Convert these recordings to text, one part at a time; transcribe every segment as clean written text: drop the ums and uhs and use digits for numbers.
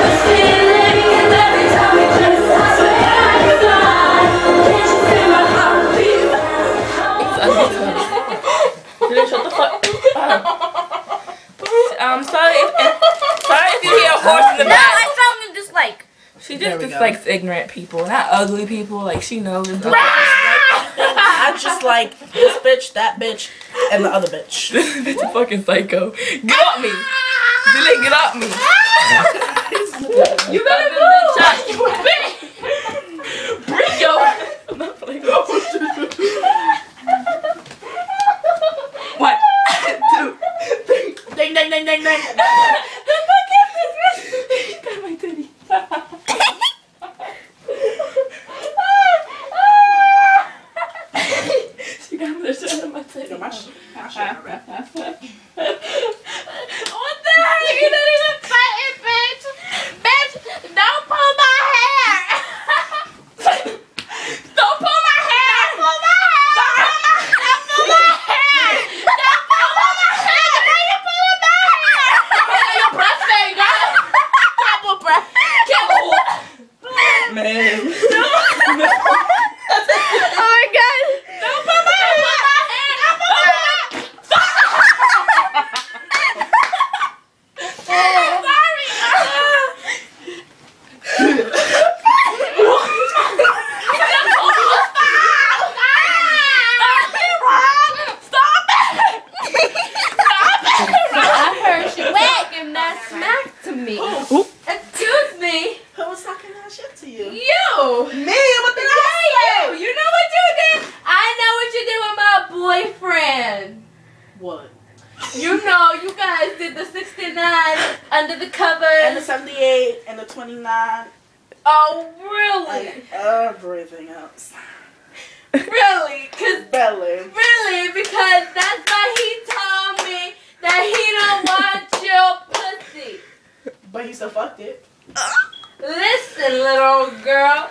Shut the fuck up. Sorry if you hear a horse in the back. No, I found a dislike. She just dislikes ignorant people, not ugly people. Like, she knows. I just like this bitch, that bitch, and the other bitch. This bitch a fucking psycho. Get off me. Delay, get off me. You better move. Bring yo. I'm not playing. 1, 2, 3. Ding, ding, ding, ding, ding. The fucking bitch. Got my titty. She got the shit on my titty. My shit. What the heck? You're not even fighting, bitch. Bitch, don't pull my hair. Don't pull my hair. Don't pull my hair. Don't pull my hair. Don't pull my hair. Why are you pulling my hair? Your breastfinger. Double breast. Man. Oh my god. Don't pull my hair. Don't pull my hair. Excuse me. Who was talking that shit to you? You. Me? What did I say? You know what you did? I know what you did with my boyfriend. What? You know, you guys did the 69 under the covers. And the 78 and the 29. Oh, really? And everything else. Really? Belly. Really? Because that's why he told me that he don't want your pussy. But he still fucked it. Listen, little girl.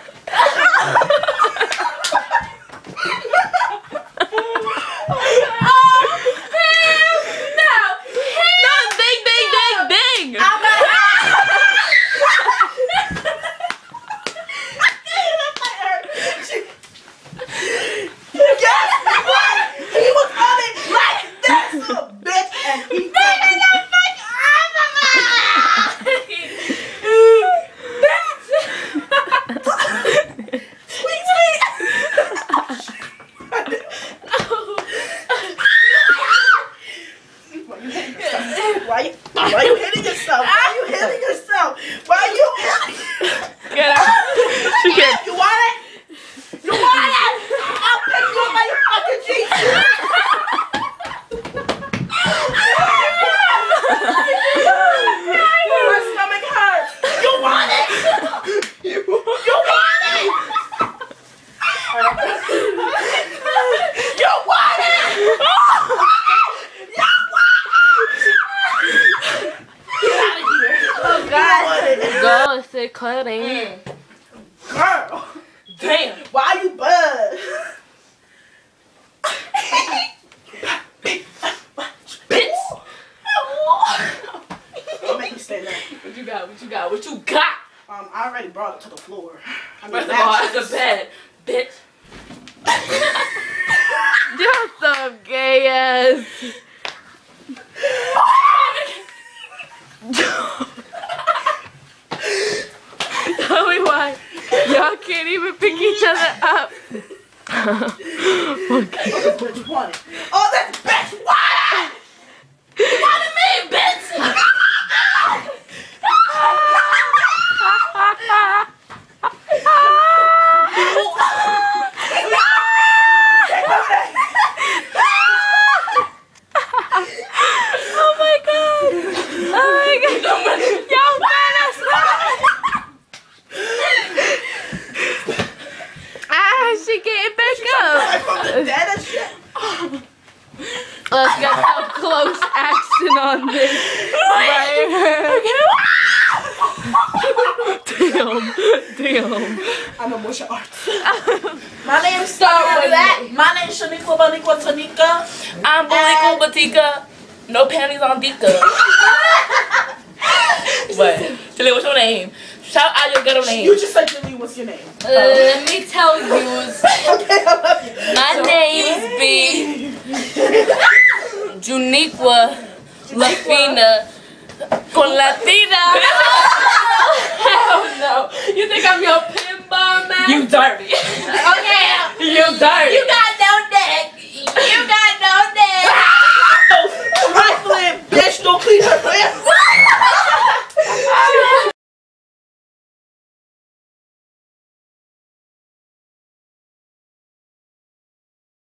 Why you hitting yourself? Why you hitting yourself? Why you hitting? Get out. She can't. You want it? You want it? I'll pick you up by your fucking jeans. My stomach hurts. You want it? You want it? You want it? Oh God. Go sit cutting. Girl. Damn. Why you buzz? Bitch. Don't make me stand up. What you got? What you got? What you got? I already brought it to the floor. First of all, it's a bed. Bitch. You're so gay ass. Tell me why y'all can't even pick each other up. Okay. Oh, this bitch wanted. Oh, this bitch wanted! You wanted me, bitch! Oh my god! Oh my god! Y'all better stop! She getting back up. From the dead and shit. Let's get some close action on this. Damn. I'm a martial arts. My name's My name's Shaniqua Baniqua Tanika. I'm Baliko Batika. No panties on Dika. What? Chile, what's your name? name. Shout out your ghetto name. You just said Julie, what's your name? Let me tell you. Okay, I love you. My name be Juniqua Lafina con Latina. Hell no. You think I'm your pinball man? You dirty. Okay. You dirty. You got no dick. You got no dick. Rifling, bitch, don't clean her.